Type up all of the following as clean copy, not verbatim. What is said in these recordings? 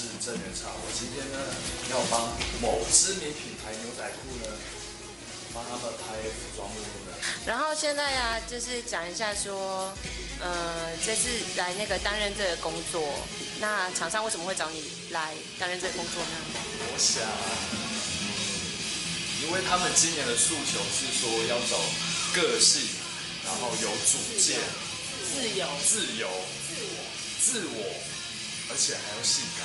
是郑元畅。我今天呢要帮某知名品牌牛仔裤呢，帮他们拍服装目录呢。 然后现在呀、就是讲一下说，这次来那个担任这个工作，那厂商为什么会找你来担任这个工作呢？ 我想，因为他们今年的诉求是说要走个性，然后有主见、自我，而且还要性感。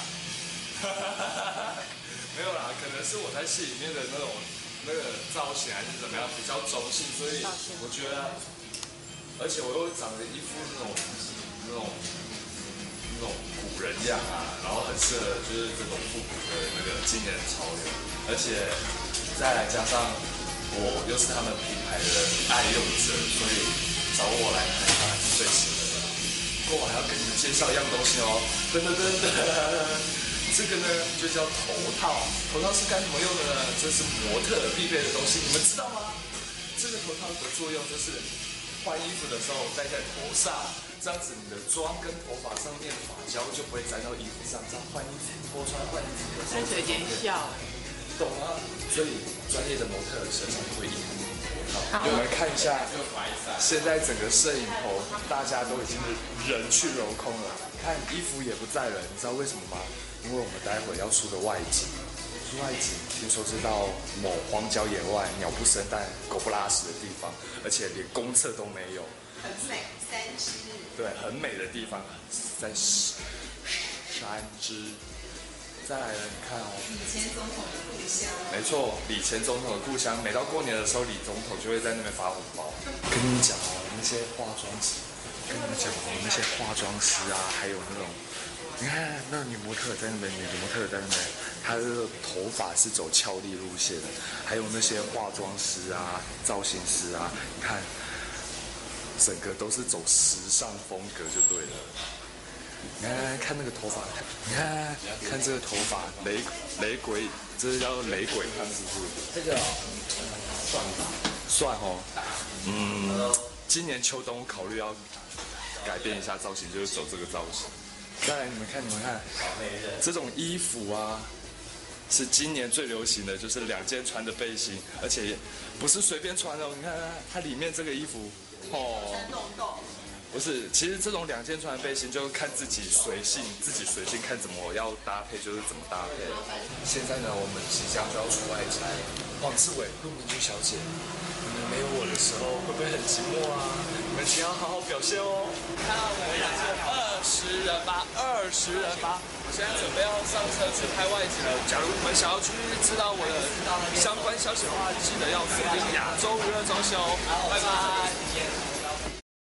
没有啦，可能是我在戏里面的那个造型还是怎么样比较中性，所以我觉得，而且我又长得一副那种古人样啊，然后很适合就是这种复古的那个今年的潮流，而且再来加上我又是他们品牌的爱用者，所以找我来拍当然是最适合的。不过我还要跟你们介绍一样东西哦，噔噔噔噔，这个呢就叫头套。头套是干什么用的呢？这是模特必备的东西，你们知道吗？这个头套的作用就是换衣服的时候戴在头上，这样子你的妆跟头发上面发胶就不会沾到衣服上，这样换衣服脱穿换衣服的时候水见效， 懂吗？所以专业的模特身上会印头套。我们看一下，现在整个摄影棚大家都已经人去楼空了，看衣服也不在了，你知道为什么吗？因为我们待会要出个外景。外景听说是到某荒郊野外、鸟不生蛋、狗不拉屎的地方，而且连公厕都没有。 很美，三只。 对，很美的地方，在山之。再来了，你看哦， 以前总统的故乡。 没错，李前总统的故乡。每到过年的时候，李总统就会在那边发红包。跟你们讲哦，那些化妆师，还有那种。你看，那女模特在那边，女模特在那边，她的头发是走俏丽路线的，还有那些化妆师啊、造型师啊，你看，整个都是走时尚风格就对了。你看那个头发，你看这个头发，雷鬼，这是叫雷鬼烫是不是？ 这个算哦，今年秋冬考虑要改变一下造型，就是走这个造型。再来，你们看，这种衣服啊，是今年最流行的，就是两件穿的背心，而且不是随便穿哦。你看它里面这个衣服，不是，其实这种两件穿的背心就看自己随性看怎么要搭配，就是怎么搭配。现在呢，我们即将就要出外景，黄志伟、陆明珠小姐，你们没有我的时候会不会很寂寞啊？你们请要好好表现哦。看到我们20人吧，我现在准备要上车去拍外景了。假如你们想要去知道我的相关消息的话，记得要锁定亚洲娱乐中心哦。拜拜。